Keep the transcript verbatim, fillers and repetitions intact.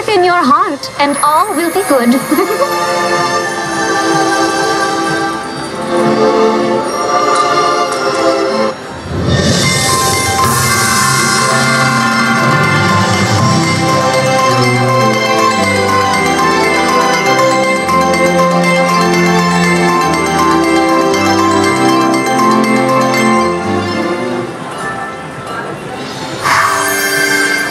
in your heart and all will be good.